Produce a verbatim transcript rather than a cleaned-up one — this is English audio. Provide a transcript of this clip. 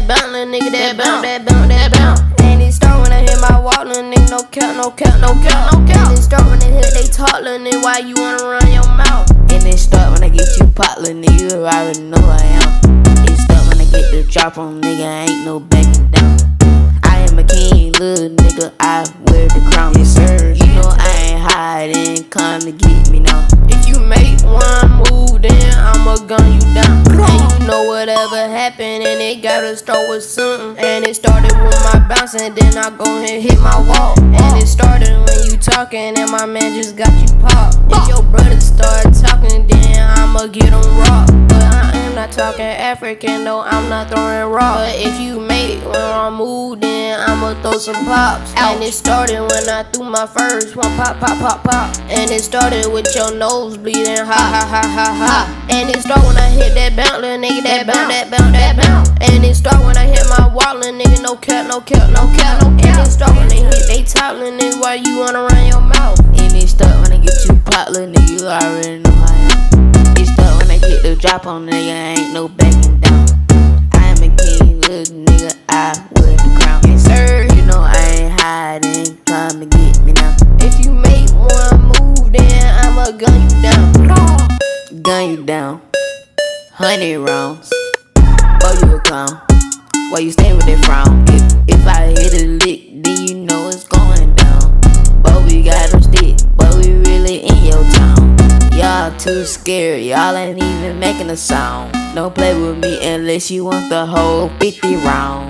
bounce, little nigga, that bounce, that bounce, that bounce. And it start when I hit my walk, little nigga, no cap, no cap, no cap, no cap. And it start when they hit they talk, little nigga, why you wanna run your mouth? And it start when I get you pop, little nigga, you already know who I am. It start when I get the drop on, nigga, ain't no backing down. I am a king, little nigga, I wear the crown. Yes sir, you know I ain't hiding, come to get me now. If you make one move, then I'ma gun you down. And you know whatever happened, and it gotta start with something. And it started with my bounce, and then I go and hit my wall. And it started when you talking, and my man just got you popped. If your brother start talking, then I'ma get him raw. But I am not talking African, no, I'm not throwing raw. But if you make one move, then I'ma throw some pops. And it started when I threw my first one, pop, pop, pop, pop. And it started with your nose bleeding, ha, ha, ha, ha, ha. And it start when I hit that bounce, little nigga, that bounce, that bounce, that bounce. And it start when I hit my wall, little nigga, no cap, no cap, no cap, no cap. And it start when they hit they top, little nigga, why you wanna run your mouth? And it start when I get you pop, little nigga, you already know how I am. It start when I get the drop on, nigga, ain't no backing down. I am a king, little nigga, I wear the crown. Yes sir, you know I ain't hiding, come and get me now. If you make one move, then I'ma gun you down. Gun you down, hundred rounds, boy you a clown. Why you stay with that frown? If, if I hit a lick, then you know it's going down. But we got them stick, but we really in your town. Y'all too scared, y'all ain't even making a sound. Don't play with me unless you want the whole fifty round.